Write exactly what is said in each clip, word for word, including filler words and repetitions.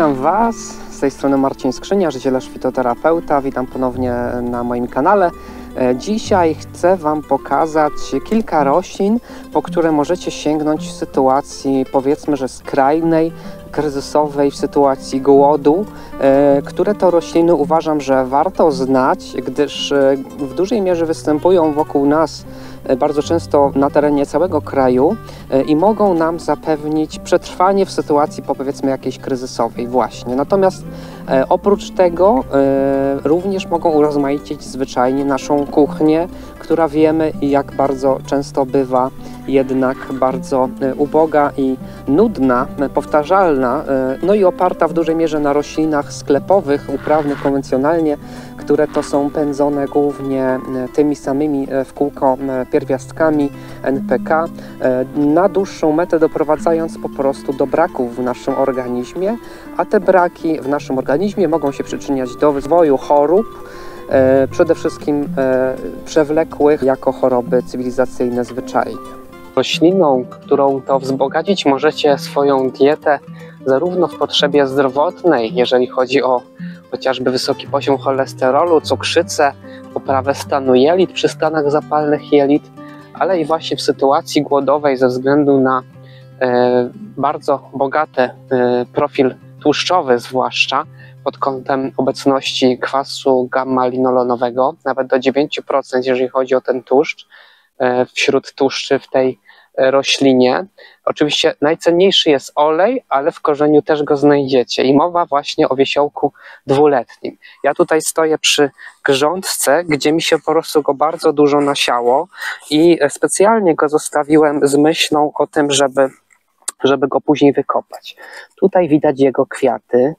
Witam Was, z tej strony Marcin Skrzyniarz, zielarz fitoterapeuta. Witam ponownie na moim kanale. Dzisiaj chcę Wam pokazać kilka roślin, po które możecie sięgnąć w sytuacji, powiedzmy, że skrajnej, kryzysowej, w sytuacji głodu, które to rośliny uważam, że warto znać, gdyż w dużej mierze występują wokół nas bardzo często na terenie całego kraju i mogą nam zapewnić przetrwanie w sytuacji, powiedzmy, jakiejś kryzysowej właśnie. Natomiast oprócz tego również mogą urozmaicić zwyczajnie naszą kuchnię, która wiemy, jak bardzo często bywa jednak bardzo uboga i nudna, powtarzalna, no i oparta w dużej mierze na roślinach sklepowych, uprawnych konwencjonalnie, które to są pędzone głównie tymi samymi w kółko pierwiastkami N P K, na dłuższą metę doprowadzając po prostu do braków w naszym organizmie, a te braki w naszym organizmie mogą się przyczyniać do rozwoju chorób, przede wszystkim przewlekłych jako choroby cywilizacyjne zwyczajnie. Rośliną, którą to wzbogacić możecie swoją dietę zarówno w potrzebie zdrowotnej, jeżeli chodzi o chociażby wysoki poziom cholesterolu, cukrzycę, poprawę stanu jelit przy stanach zapalnych jelit, ale i właśnie w sytuacji głodowej ze względu na e, bardzo bogaty e, profil tłuszczowy, zwłaszcza pod kątem obecności kwasu gamma-linolonowego, nawet do dziewięciu procent, jeżeli chodzi o ten tłuszcz e, wśród tłuszczy w tej roślinie. Oczywiście najcenniejszy jest olej, ale w korzeniu też go znajdziecie i mowa właśnie o wiesiołku dwuletnim. Ja tutaj stoję przy grządce, gdzie mi się po prostu go bardzo dużo nasiało i specjalnie go zostawiłem z myślą o tym, żeby, żeby go później wykopać. Tutaj widać jego kwiaty.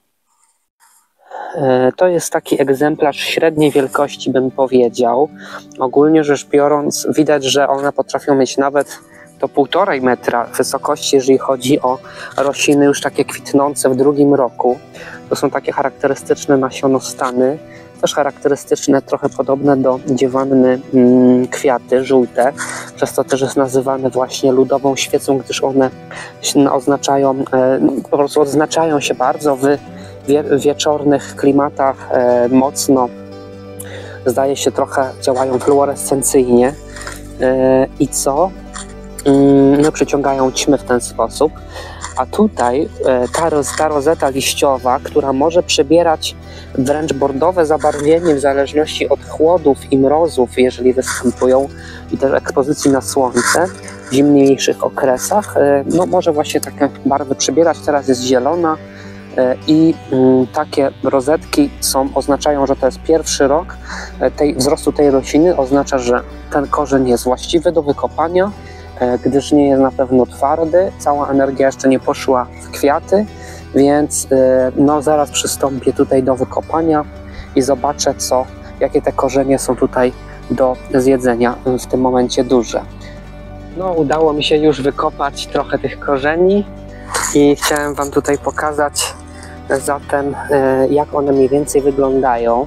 To jest taki egzemplarz średniej wielkości, bym powiedział. Ogólnie rzecz biorąc, widać, że one potrafią mieć nawet do półtorej metra wysokości, jeżeli chodzi o rośliny już takie kwitnące w drugim roku. To są takie charakterystyczne nasionostany, też charakterystyczne, trochę podobne do dziewanny mm, kwiaty żółte, przez to też jest nazywane właśnie ludową świecą, gdyż one oznaczają, e, po prostu odznaczają się bardzo w wie, wieczornych klimatach, e, mocno, zdaje się, trochę działają fluorescencyjnie. E, I co? No, przyciągają ćmy w ten sposób, a tutaj ta, roz, ta rozeta liściowa, która może przybierać wręcz bordowe zabarwienie w zależności od chłodów i mrozów, jeżeli występują, i też ekspozycji na słońce w zimniejszych okresach, no może właśnie takie barwy przybierać. Teraz jest zielona i takie rozetki są, oznaczają, że to jest pierwszy rok tej, wzrostu tej rośliny, oznacza, że ten korzeń jest właściwy do wykopania, gdyż nie jest na pewno twardy, cała energia jeszcze nie poszła w kwiaty, więc no, zaraz przystąpię tutaj do wykopania i zobaczę, co, jakie te korzenie są tutaj do zjedzenia, w tym momencie duże. No, udało mi się już wykopać trochę tych korzeni i chciałem Wam tutaj pokazać zatem, jak one mniej więcej wyglądają.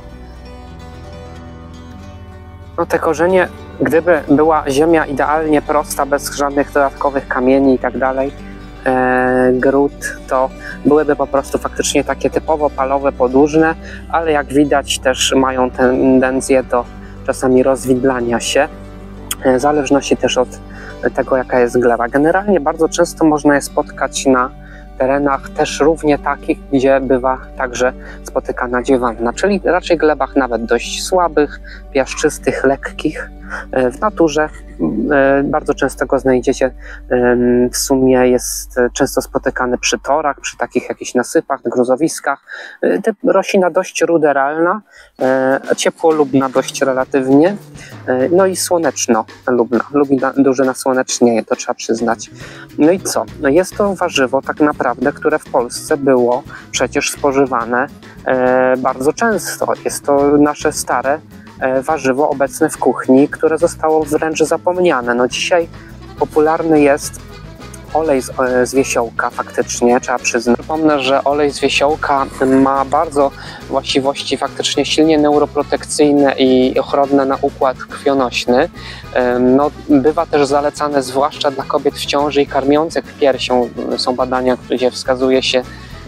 No, te korzenie, gdyby była ziemia idealnie prosta, bez żadnych dodatkowych kamieni i tak dalej, e, gród, to byłyby po prostu faktycznie takie typowo palowe, podłużne, ale jak widać też mają tendencję do czasami rozwidlania się, e, w zależności też od tego, jaka jest gleba. Generalnie bardzo często można je spotkać na terenach też równie takich, gdzie bywa także spotykana dziewanna, czyli raczej glebach nawet dość słabych, piaszczystych, lekkich. W naturze bardzo często go znajdziecie, w sumie jest często spotykany przy torach, przy takich jakichś nasypach, gruzowiskach. Roślina dość ruderalna, ciepłolubna dość relatywnie, no i słoneczno-lubna, lubi duże nasłonecznienie, to trzeba przyznać. No i co? No jest to warzywo tak naprawdę, które w Polsce było przecież spożywane bardzo często. Jest to nasze stare warzywo obecne w kuchni, które zostało wręcz zapomniane. No dzisiaj popularny jest olej z, z wiesiołka, faktycznie trzeba przyznać. Przypomnę, że olej z wiesiołka ma bardzo właściwości faktycznie silnie neuroprotekcyjne i ochronne na układ krwionośny. No, bywa też zalecane zwłaszcza dla kobiet w ciąży i karmiących piersią. Są badania, gdzie wskazuje się,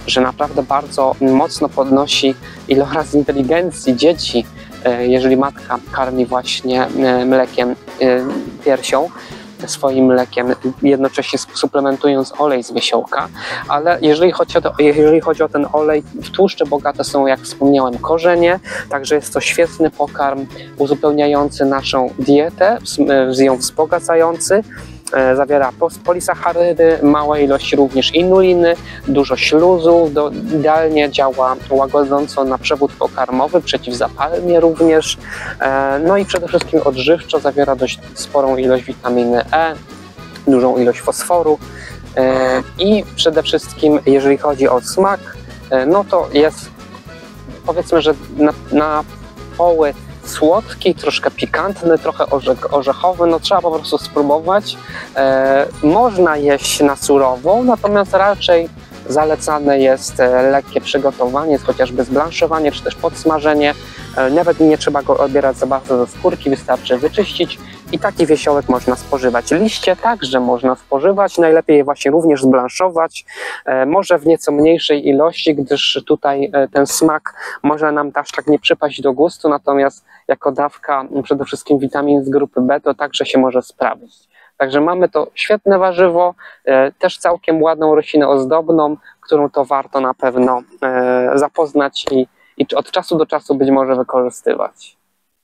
że naprawdę bardzo mocno podnosi iloraz inteligencji dzieci, jeżeli matka karmi właśnie mlekiem piersią, swoim mlekiem, jednocześnie suplementując olej z wysiołka. Ale jeżeli chodzi o, to, jeżeli chodzi o ten olej, w tłuszcze bogate są, jak wspomniałem, korzenie, także jest to świetny pokarm uzupełniający naszą dietę, ją wzbogacający. Zawiera polisacharydy, małe ilości również inuliny, dużo śluzu, do, idealnie działa łagodząco na przewód pokarmowy, przeciwzapalnie również. No i przede wszystkim odżywczo zawiera dość sporą ilość witaminy E, dużą ilość fosforu i przede wszystkim, jeżeli chodzi o smak, no to jest, powiedzmy, że na, na poły słodki, troszkę pikantny, trochę orze orzechowy, no trzeba po prostu spróbować. E, można jeść na surową, natomiast raczej zalecane jest lekkie przygotowanie, chociażby zblanszowanie czy też podsmażenie. E, nawet nie trzeba go odbierać za bardzo ze skórki, wystarczy wyczyścić i taki wiesiołek można spożywać. Liście także można spożywać, najlepiej je właśnie również zblanszować, e, może w nieco mniejszej ilości, gdyż tutaj e, ten smak może nam aż tak nie przypaść do gustu, natomiast jako dawka przede wszystkim witamin z grupy B to także się może sprawdzić. Także mamy to świetne warzywo, e, też całkiem ładną roślinę ozdobną, którą to warto na pewno e, zapoznać i, i od czasu do czasu być może wykorzystywać.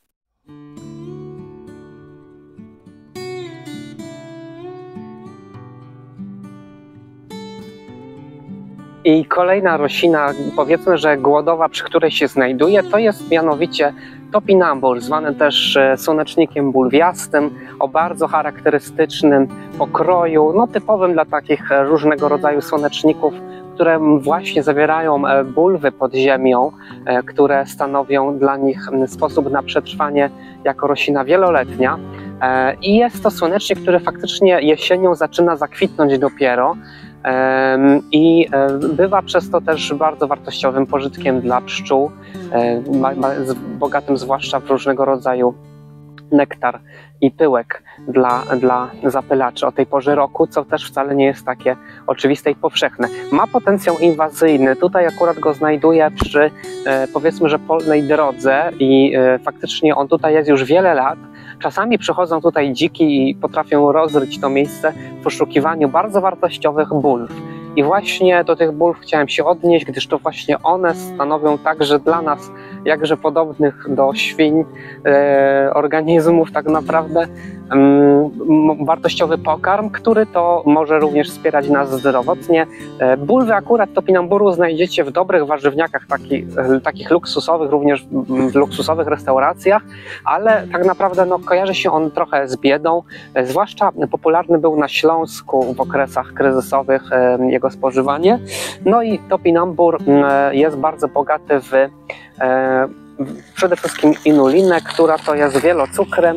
I kolejna roślina, powiedzmy, że głodowa, przy której się znajduje, to jest mianowicie topinambur, zwany też słonecznikiem bulwiastym, o bardzo charakterystycznym pokroju, no typowym dla takich różnego rodzaju słoneczników, które właśnie zawierają bulwy pod ziemią, które stanowią dla nich sposób na przetrwanie jako roślina wieloletnia. I jest to słonecznik, który faktycznie jesienią zaczyna zakwitnąć dopiero, i bywa przez to też bardzo wartościowym pożytkiem dla pszczół, bogatym zwłaszcza w różnego rodzaju nektar i pyłek dla, dla zapylaczy o tej porze roku, co też wcale nie jest takie oczywiste i powszechne. Ma potencjał inwazyjny, tutaj akurat go znajduję przy, powiedzmy, że polnej drodze i faktycznie on tutaj jest już wiele lat. Czasami przychodzą tutaj dziki i potrafią rozryć to miejsce w poszukiwaniu bardzo wartościowych bulw. I właśnie do tych bulw chciałem się odnieść, gdyż to właśnie one stanowią także dla nas, jakże podobnych do świń, e, organizmów tak naprawdę, mm, wartościowy pokarm, który to może również wspierać nas zdrowotnie. E, bulwy akurat topinamburu znajdziecie w dobrych warzywniakach, taki, e, takich luksusowych, również w, w luksusowych restauracjach, ale tak naprawdę no, kojarzy się on trochę z biedą. E, zwłaszcza popularny był na Śląsku w okresach kryzysowych e, jego spożywanie. No i topinambur e, jest bardzo bogaty w E, przede wszystkim inulinę, która to jest wielocukrem,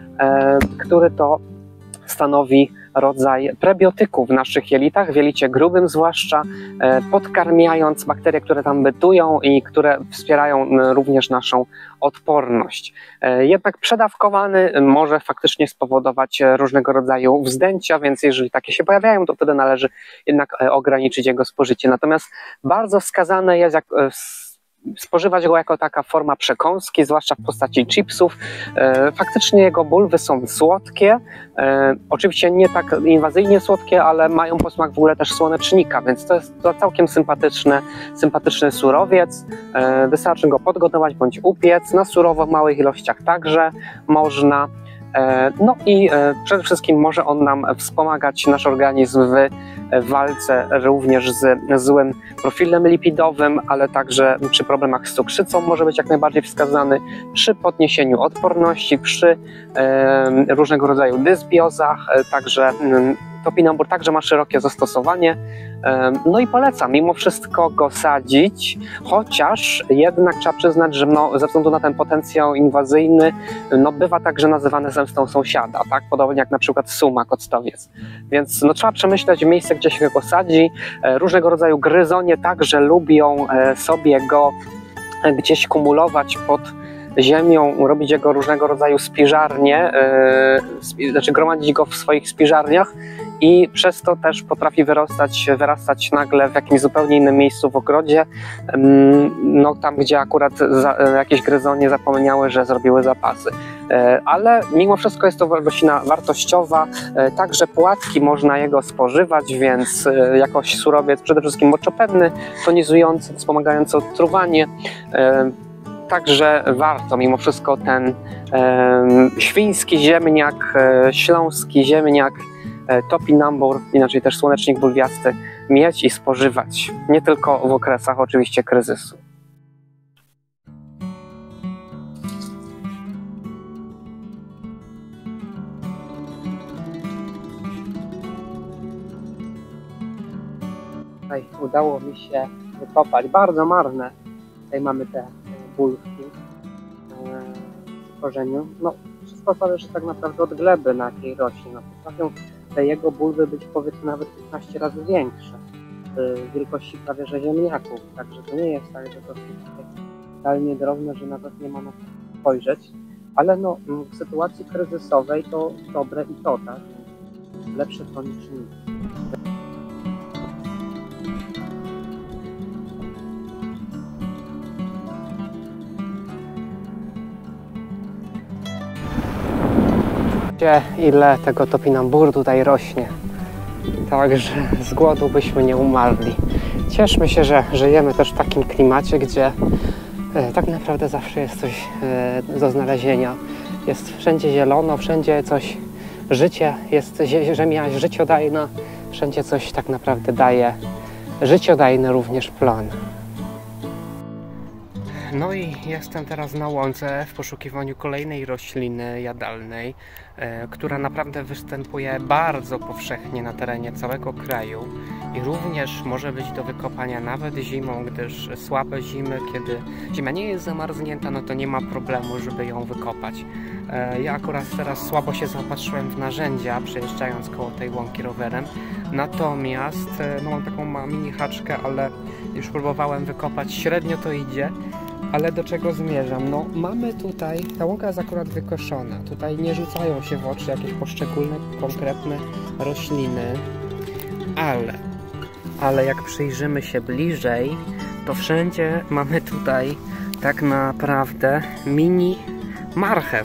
e, który to stanowi rodzaj prebiotyku w naszych jelitach, w jelicie grubym zwłaszcza, e, podkarmiając bakterie, które tam bytują i które wspierają również naszą odporność. E, jednak przedawkowany może faktycznie spowodować różnego rodzaju wzdęcia, więc jeżeli takie się pojawiają, to wtedy należy jednak ograniczyć jego spożycie. Natomiast bardzo wskazane jest, jak spożywać go jako taka forma przekąski, zwłaszcza w postaci chipsów. E, faktycznie jego bulwy są słodkie, e, oczywiście nie tak inwazyjnie słodkie, ale mają posmak w ogóle też słonecznika, więc to jest to całkiem sympatyczny, sympatyczny surowiec. E, wystarczy go podgotować bądź upiec, na surowo w małych ilościach także można. No i przede wszystkim może on nam wspomagać nasz organizm w walce również z złym profilem lipidowym, ale także przy problemach z cukrzycą może być jak najbardziej wskazany, przy podniesieniu odporności, przy różnego rodzaju dysbiozach, także topinambur także ma szerokie zastosowanie. No i polecam mimo wszystko go sadzić, chociaż jednak trzeba przyznać, że no, ze względu na ten potencjał inwazyjny no, bywa także nazywany zemstą sąsiada, tak? Podobnie jak na przykład sumak, octowiec. Więc no, trzeba przemyśleć miejsce, gdzie się go sadzi. Różnego rodzaju gryzonie także lubią sobie go gdzieś kumulować pod ziemią, robić jego różnego rodzaju spiżarnie, yy, znaczy gromadzić go w swoich spiżarniach i przez to też potrafi wyrastać, wyrastać nagle w jakimś zupełnie innym miejscu w ogrodzie, no tam, gdzie akurat za, jakieś gryzonie zapomniały, że zrobiły zapasy. Ale mimo wszystko jest to roślina wartościowa, także płatki można jego spożywać, więc jakoś surowiec przede wszystkim moczopędny, tonizujący, wspomagający odtruwanie. Także warto mimo wszystko ten e, świński ziemniak, e, śląski ziemniak, e, topinambur, inaczej też słonecznik bulwiasty, mieć i spożywać. Nie tylko w okresach oczywiście kryzysu. Tutaj udało mi się wykopać, bardzo marne. Tutaj mamy te bulwki w korzeniu. No, wszystko zależy tak naprawdę od gleby, na jakiej rośnie. No, potrafią te jego bulwy być powiedzmy nawet piętnaście razy większe, wielkości prawie że ziemniaków. Także to nie jest tak, że to jest totalnie drobne, że nawet nie ma na to spojrzeć. Ale no, w sytuacji kryzysowej to dobre i to, tak? Lepsze to niż nic. Ile tego topinamburu tutaj rośnie, także z głodu byśmy nie umarli. Cieszmy się, że żyjemy też w takim klimacie, gdzie e, tak naprawdę zawsze jest coś e, do znalezienia. Jest wszędzie zielono, wszędzie coś, życie jest, ziemia jest życiodajna, wszędzie coś tak naprawdę daje życiodajny również plon. No i jestem teraz na łące w poszukiwaniu kolejnej rośliny jadalnej, e, która naprawdę występuje bardzo powszechnie na terenie całego kraju i również może być do wykopania nawet zimą, gdyż słabe zimy, kiedy ziemia nie jest zamarznięta, no to nie ma problemu, żeby ją wykopać. E, ja akurat teraz słabo się zaopatrzyłem w narzędzia, przejeżdżając koło tej łąki rowerem, natomiast e, no mam taką mini haczkę, ale już próbowałem wykopać, średnio to idzie. Ale do czego zmierzam? No mamy tutaj, ta łąka jest akurat wykoszona, tutaj nie rzucają się w oczy jakieś poszczególne, konkretne rośliny, ale, ale jak przyjrzymy się bliżej, to wszędzie mamy tutaj tak naprawdę mini marchew.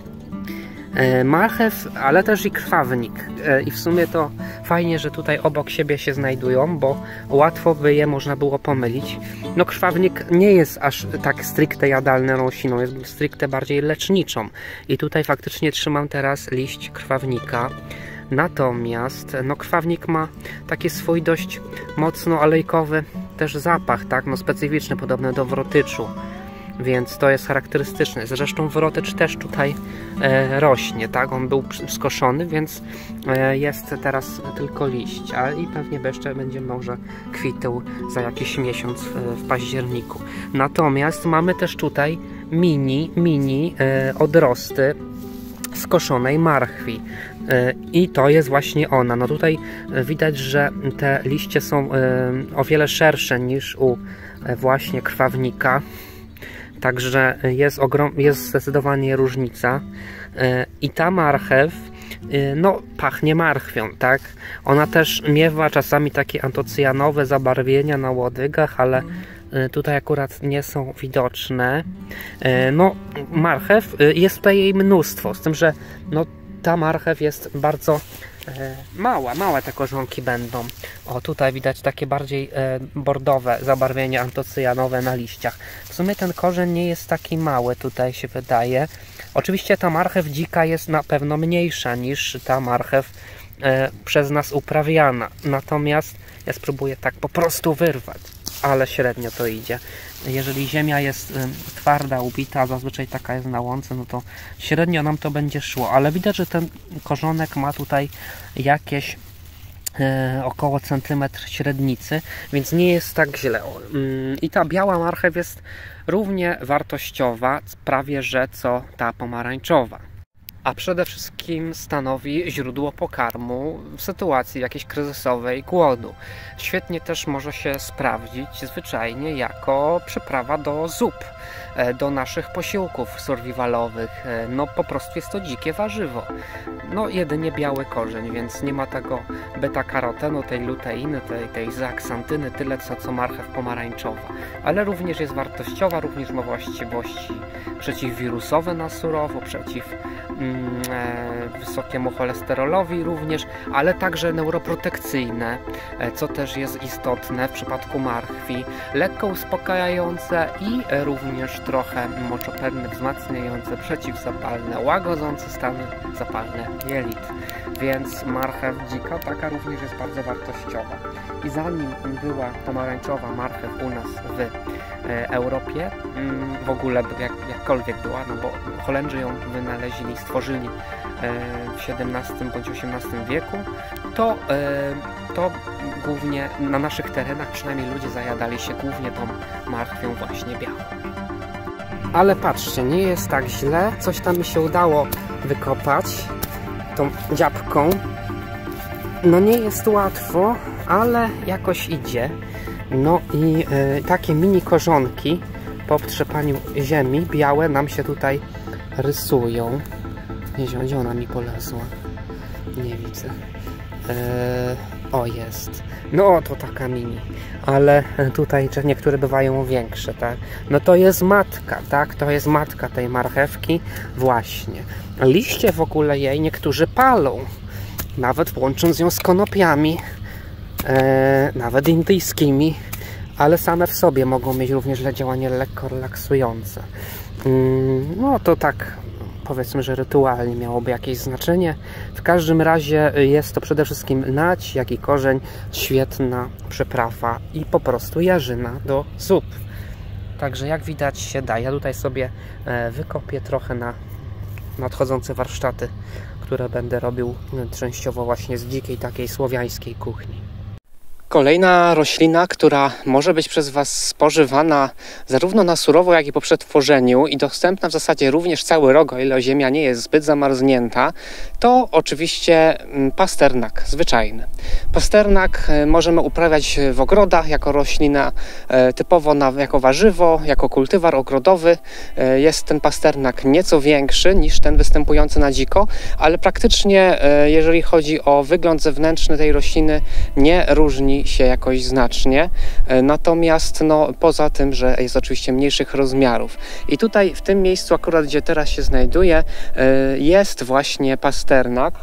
E, marchew, ale też i krwawnik. E, I w sumie to fajnie, że tutaj obok siebie się znajdują, bo łatwo by je można było pomylić. No krwawnik nie jest aż tak stricte jadalną rośliną, jest stricte bardziej leczniczą. I tutaj faktycznie trzymam teraz liść krwawnika. Natomiast no krwawnik ma taki swój dość mocno olejkowy też zapach, tak? No specyficzny, podobny do wrotyczu. Więc to jest charakterystyczne. Zresztą wrotycz też tutaj e, rośnie, tak? On był skoszony, więc e, jest teraz tylko liść, a i pewnie jeszcze będzie może kwitł za jakiś miesiąc w, w październiku. Natomiast mamy też tutaj mini, mini e, odrosty skoszonej marchwi. E, I to jest właśnie ona. No tutaj widać, że te liście są e, o wiele szersze niż u e, właśnie krwawnika. Także jest, ogrom, jest zdecydowanie różnica. I ta marchew, no, pachnie marchwią, tak? Ona też miewa czasami takie antocyjanowe zabarwienia na łodygach, ale tutaj akurat nie są widoczne. No, marchew, jest tutaj jej mnóstwo, z tym, że no, ta marchew jest bardzo e, mała, małe te korzonki będą. O, tutaj widać takie bardziej e, bordowe zabarwienia antocyjanowe na liściach. W sumie ten korzeń nie jest taki mały, tutaj się wydaje. Oczywiście ta marchew dzika jest na pewno mniejsza niż ta marchew e, przez nas uprawiana. Natomiast ja spróbuję tak po prostu wyrwać, ale średnio to idzie. Jeżeli ziemia jest y, twarda, ubita, zazwyczaj taka jest na łące, no to średnio nam to będzie szło, ale widać, że ten korzonek ma tutaj jakieś y, około centymetr średnicy, więc nie jest tak źle. Y, I ta biała marchew jest równie wartościowa, prawie że co ta pomarańczowa. a przede wszystkim stanowi źródło pokarmu w sytuacji jakiejś kryzysowej, głodu. Świetnie też może się sprawdzić zwyczajnie jako przyprawa do zup, do naszych posiłków survivalowych. No po prostu jest to dzikie warzywo. No jedynie biały korzeń, więc nie ma tego beta-karotenu, tej luteiny, tej, tej zeaksantyny, tyle co, co marchew pomarańczowa. Ale również jest wartościowa, również ma właściwości przeciwwirusowe na surowo, przeciw mm, e, wysokiemu cholesterolowi również, ale także neuroprotekcyjne, e, co też jest istotne w przypadku marchwi, lekko uspokajające i e, również trochę moczopędne, wzmacniające, przeciwzapalne, łagodzące stany zapalne jelit. Więc marchew dzika taka również jest bardzo wartościowa. I zanim była pomarańczowa marchew u nas w e, Europie, mm, w ogóle jak, jakkolwiek była, no bo Holendrzy ją wynaleźli, stworzyli e, w siedemnastym bądź osiemnastym wieku, to, e, to głównie na naszych terenach przynajmniej ludzie zajadali się głównie tą marchwią właśnie białą. Ale patrzcie, nie jest tak źle, coś tam mi się udało wykopać tą dziabką. No nie jest łatwo, ale jakoś idzie. No i y, takie mini korzonki po obtrzepaniu ziemi białe nam się tutaj rysują. Nie wiem, gdzie ona mi polezła. Nie widzę. E, o, jest. No to taka mini. Ale tutaj niektóre bywają większe, tak? No to jest matka, tak? To jest matka tej marchewki. Właśnie. Liście w ogóle jej niektórzy palą. Nawet łącząc ją z konopiami. E, nawet indyjskimi. Ale same w sobie mogą mieć również działanie lekko relaksujące. Mm, no to tak, powiedzmy, że rytualnie miałoby jakieś znaczenie. W każdym razie jest to przede wszystkim nać, jak i korzeń, świetna przyprawa i po prostu jarzyna do zup. Także jak widać się da. Ja tutaj sobie wykopię trochę na nadchodzące warsztaty, które będę robił częściowo właśnie z dzikiej, takiej słowiańskiej kuchni. Kolejna roślina, która może być przez Was spożywana zarówno na surowo, jak i po przetworzeniu i dostępna w zasadzie również cały rok, o ile ziemia nie jest zbyt zamarznięta, to oczywiście pasternak zwyczajny. Pasternak możemy uprawiać w ogrodach jako roślina typowo na, jako warzywo, jako kultywar ogrodowy. Jest ten pasternak nieco większy niż ten występujący na dziko, ale praktycznie jeżeli chodzi o wygląd zewnętrzny tej rośliny, nie różni się jakoś znacznie, natomiast no, poza tym, że jest oczywiście mniejszych rozmiarów. I tutaj w tym miejscu akurat, gdzie teraz się znajduję, jest właśnie pasternak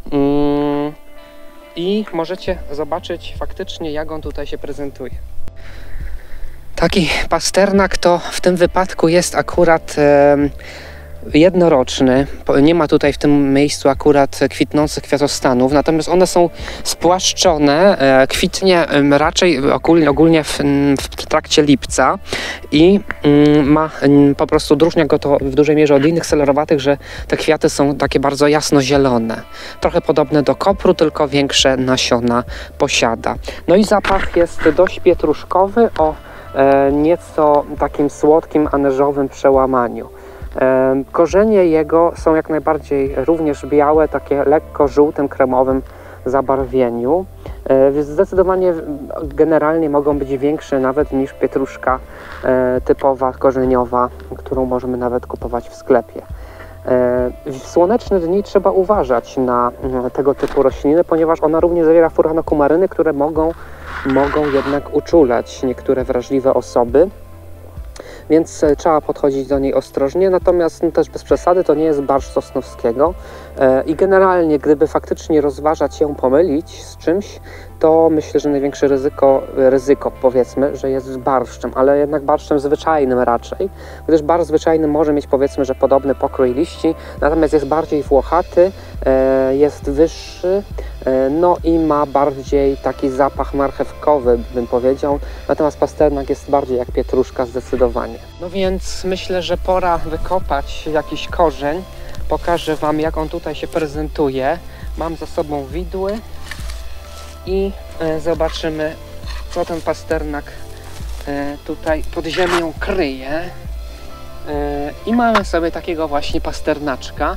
i możecie zobaczyć faktycznie, jak on tutaj się prezentuje. Taki pasternak to w tym wypadku jest akurat jednoroczny. Nie ma tutaj w tym miejscu akurat kwitnących kwiatostanów, natomiast one są spłaszczone. Kwitnie raczej ogólnie, ogólnie w, w trakcie lipca i ma po prostu odróżnia go to w dużej mierze od innych selerowatych, że te kwiaty są takie bardzo jasno-zielone. Trochę podobne do kopru, tylko większe nasiona posiada. No i zapach jest dość pietruszkowy o e, nieco takim słodkim, anyżowym przełamaniu. Korzenie jego są jak najbardziej również białe, takie lekko żółtym, kremowym zabarwieniu. Zdecydowanie generalnie mogą być większe nawet niż pietruszka typowa, korzeniowa, którą możemy nawet kupować w sklepie. W słoneczne dni trzeba uważać na tego typu rośliny, ponieważ ona również zawiera furanokumaryny, które mogą, mogą jednak uczulać niektóre wrażliwe osoby. Więc trzeba podchodzić do niej ostrożnie, natomiast no, też bez przesady, to nie jest barszcz Sosnowskiego e, i generalnie gdyby faktycznie rozważać ją pomylić z czymś, to myślę, że największe ryzyko, ryzyko powiedzmy, że jest z barszczem, ale jednak barszczem zwyczajnym raczej, gdyż barszcz zwyczajny może mieć powiedzmy, że podobny pokrój liści, natomiast jest bardziej włochaty, e, jest wyższy, e, no i ma bardziej taki zapach marchewkowy, bym powiedział, natomiast pasternak jest bardziej jak pietruszka zdecydowanie. No więc myślę, że pora wykopać jakiś korzeń, pokażę Wam, jak on tutaj się prezentuje. Mam za sobą widły i e, zobaczymy, co ten pasternak e, tutaj pod ziemią kryje. E, I mamy sobie takiego właśnie pasternaczka.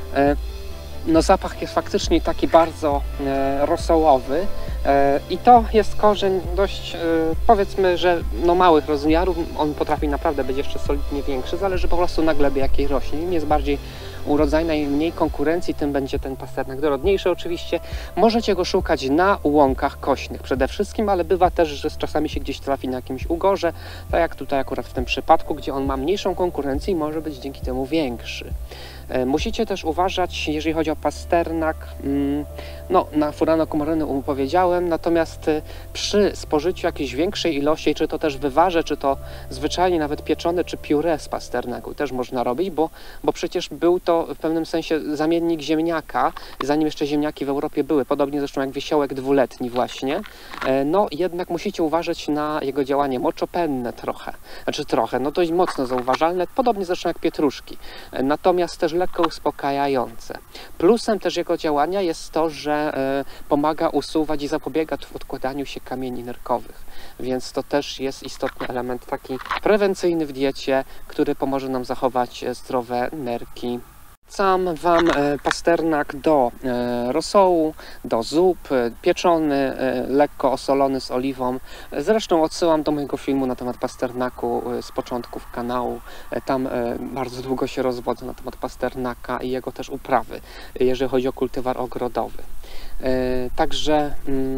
No zapach jest faktycznie taki bardzo e, rosołowy e, i to jest korzeń dość, e, powiedzmy, że no małych rozmiarów. On potrafi naprawdę być jeszcze solidnie większy, zależy po prostu na glebie jakiej rośnie. Im jest bardziej urodzajna i mniej konkurencji, tym będzie ten pasternak dorodniejszy oczywiście. Możecie go szukać na łąkach kośnych przede wszystkim, ale bywa też, że czasami się gdzieś trafi na jakimś ugorze, tak jak tutaj akurat w tym przypadku, gdzie on ma mniejszą konkurencję i może być dzięki temu większy. Musicie też uważać, jeżeli chodzi o pasternak, no na furano komorynę powiedziałem, natomiast przy spożyciu jakiejś większej ilości, czy to też wywarze, czy to zwyczajnie nawet pieczone, czy pióre z pasternaku też można robić, bo, bo przecież był to w pewnym sensie zamiennik ziemniaka, zanim jeszcze ziemniaki w Europie były, podobnie zresztą jak wiesiołek dwuletni właśnie, no jednak musicie uważać na jego działanie moczopenne trochę, znaczy trochę, no dość mocno zauważalne, podobnie zresztą jak pietruszki, natomiast też lekko uspokajające. Plusem też jego działania jest to, że pomaga usuwać i zapobiega odkładaniu się kamieni nerkowych, więc to też jest istotny element taki prewencyjny w diecie, który pomoże nam zachować zdrowe nerki. Polecam Wam pasternak do rosołu, do zup, pieczony, lekko osolony z oliwą. Zresztą odsyłam do mojego filmu na temat pasternaku z początków kanału. Tam bardzo długo się rozwodzę na temat pasternaka i jego też uprawy, jeżeli chodzi o kultywar ogrodowy. Także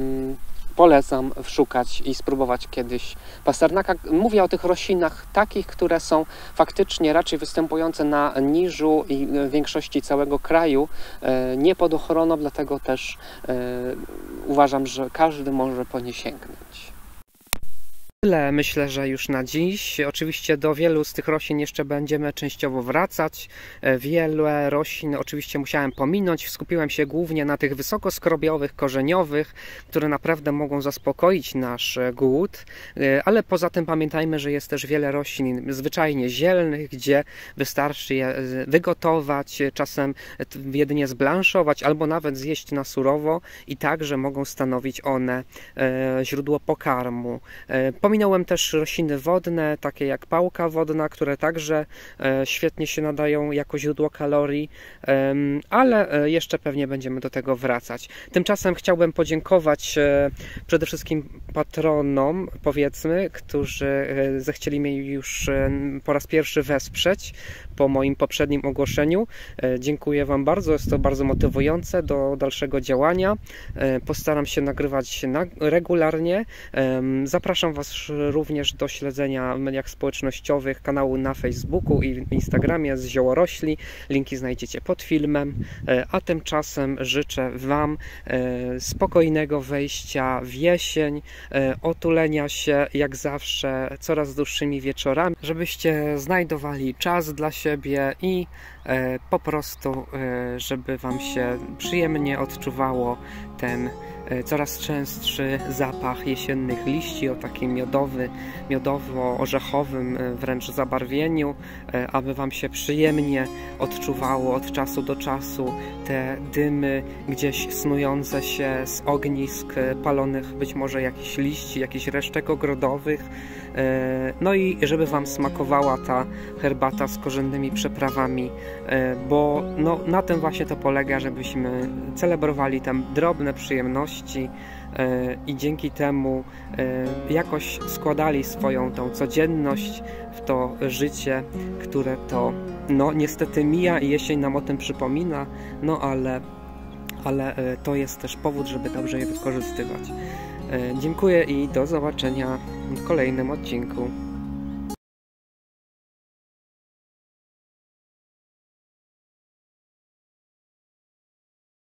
polecam szukać i spróbować kiedyś pasternaka. Mówię o tych roślinach takich, które są faktycznie raczej występujące na niżu i w większości całego kraju, nie pod ochroną, dlatego też uważam, że każdy może po nie sięgnąć. Tyle myślę, że już na dziś. Oczywiście do wielu z tych roślin jeszcze będziemy częściowo wracać. Wiele roślin oczywiście musiałem pominąć. Skupiłem się głównie na tych wysokoskrobiowych, korzeniowych, które naprawdę mogą zaspokoić nasz głód. Ale poza tym pamiętajmy, że jest też wiele roślin zwyczajnie zielnych, gdzie wystarczy je wygotować, czasem jedynie zblanszować albo nawet zjeść na surowo i także mogą stanowić one źródło pokarmu. Pominąłem też rośliny wodne, takie jak pałka wodna, które także świetnie się nadają jako źródło kalorii, ale jeszcze pewnie będziemy do tego wracać. Tymczasem chciałbym podziękować przede wszystkim patronom, powiedzmy, którzy zechcieli mnie już po raz pierwszy wesprzeć po moim poprzednim ogłoszeniu. Dziękuję Wam bardzo, jest to bardzo motywujące do dalszego działania. Postaram się nagrywać regularnie. Zapraszam Was również do śledzenia w mediach społecznościowych kanału na Facebooku i w Instagramie z Ziołorośli. Linki znajdziecie pod filmem. A tymczasem życzę Wam spokojnego wejścia w jesień, otulenia się jak zawsze coraz dłuższymi wieczorami, żebyście znajdowali czas dla siebie i po prostu, żeby Wam się przyjemnie odczuwało ten coraz częstszy zapach jesiennych liści o takim miodowy, miodowo-orzechowym wręcz zabarwieniu, aby Wam się przyjemnie odczuwało od czasu do czasu te dymy gdzieś snujące się z ognisk palonych, być może jakichś liści, jakichś resztek ogrodowych. No i żeby Wam smakowała ta herbata z korzennymi przyprawami, bo no, na tym właśnie to polega, żebyśmy celebrowali tam drobne przyjemności i dzięki temu jakoś składali swoją tą codzienność w to życie, które to no niestety mija i jesień nam o tym przypomina, no ale, ale to jest też powód, żeby dobrze je wykorzystywać. Dziękuję i do zobaczenia w kolejnym odcinku.